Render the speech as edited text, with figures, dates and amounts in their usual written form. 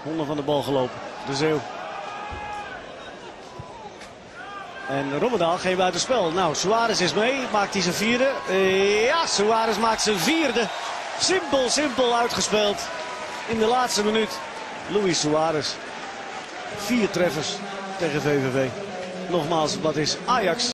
Honden van de bal gelopen. De Zeeuw. En Rommedaal geen buitenspel. Nou, Suarez is mee. Maakt hij zijn vierde? Ja, Suarez maakt zijn vierde. Simpel uitgespeeld. In de laatste minuut. Luis Suarez. 4 treffers tegen VVV. Nogmaals, wat is Ajax?